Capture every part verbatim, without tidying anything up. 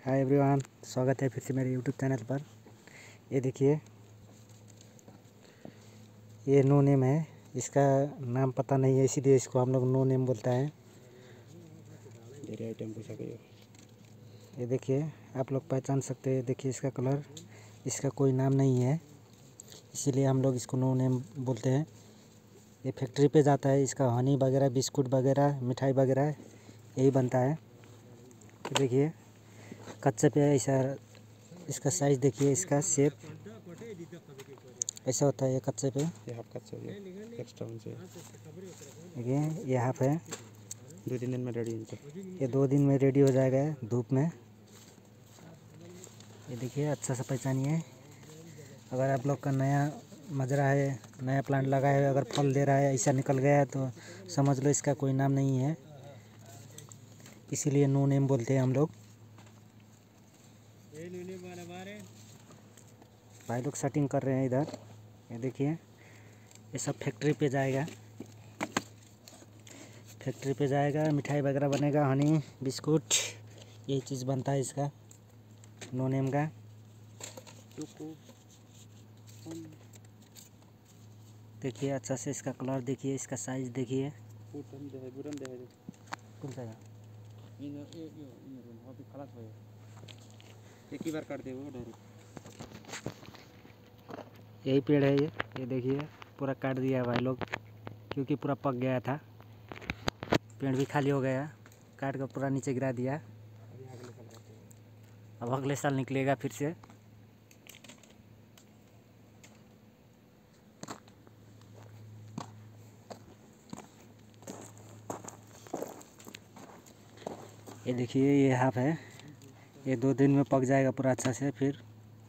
Hi everyone, स्वागत है फिर से मेरे यूट्यूब चैनल पर। ये देखिए, ये नो नेम है। इसका नाम पता नहीं है, इसीलिए इसको हम लोग नो नेम बोलता है। ये देखिए, आप लोग पहचान सकते हैं। देखिए इसका कलर, इसका कोई नाम नहीं है, इसीलिए हम लोग इसको नो नेम बोलते हैं। ये फैक्ट्री पे जाता है। इसका हनी वगैरह, बिस्कुट वगैरह, मिठाई वगैरह यही बनता है। तो देखिए कच्चे पे ऐसा, इसका साइज़ देखिए, इसका शेप ऐसा होता है। ये कच्चे पे, ये हाफ कच्चा हो गया, एक्स्ट्रा उनसे देखिए ये हाफ है। दो तीन दिन में रेडी इनसे। ये दो दिन में रेडी हो जाएगा धूप में। ये देखिए अच्छा सा पहचानिए। अगर आप लोग का नया मजरा है, नया प्लांट लगा है, अगर फल दे रहा है, ऐसा निकल गया है तो समझ लो इसका कोई नाम नहीं है, इसीलिए नो नेम बोलते हैं हम लोग। भाई लोग सेटिंग कर रहे हैं इधर। ये देखिए, ये सब फैक्ट्री पे जाएगा। फैक्ट्री पे जाएगा, मिठाई वगैरह बनेगा, हनी, बिस्कुट, यही चीज़ बनता है इसका नो नेम का। देखिए अच्छा से इसका कलर देखिए, इसका साइज देखिए। कौन सा है? एक ही बार काट दे वो डायरेक्ट। यही पेड़ है ये ये देखिए, पूरा काट दिया है भाई लोग, क्योंकि पूरा पक गया था। पेड़ भी खाली हो गया, काट कर पूरा नीचे गिरा दिया। अब अगले साल निकलेगा फिर से। ये देखिए, ये हाफ है। ये दो दिन में पक जाएगा पूरा अच्छा से। फिर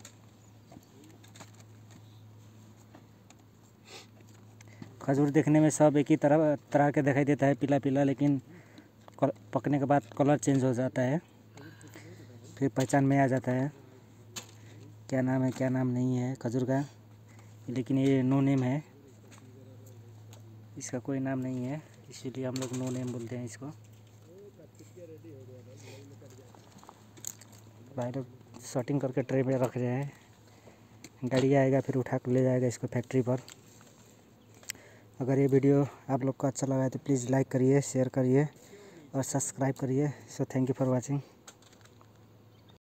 खजूर देखने में सब एक ही तरह तरह के दिखाई देता है, पीला पीला, लेकिन पकने के बाद कलर चेंज हो जाता है। फिर पहचान में आ जाता है क्या नाम है क्या नाम नहीं है खजूर का। लेकिन ये नो नेम है, इसका कोई नाम नहीं है, इसीलिए हम लोग नो नेम बोलते हैं इसको। भाई लोग शॉटिंग करके ट्रे में रख रहे हैं। गाड़ी आएगा फिर उठा कर ले जाएगा इसको फैक्ट्री पर। अगर ये वीडियो आप लोग को अच्छा लगा है तो प्लीज़ लाइक करिए, शेयर करिए और सब्सक्राइब करिए। So thank you for watching.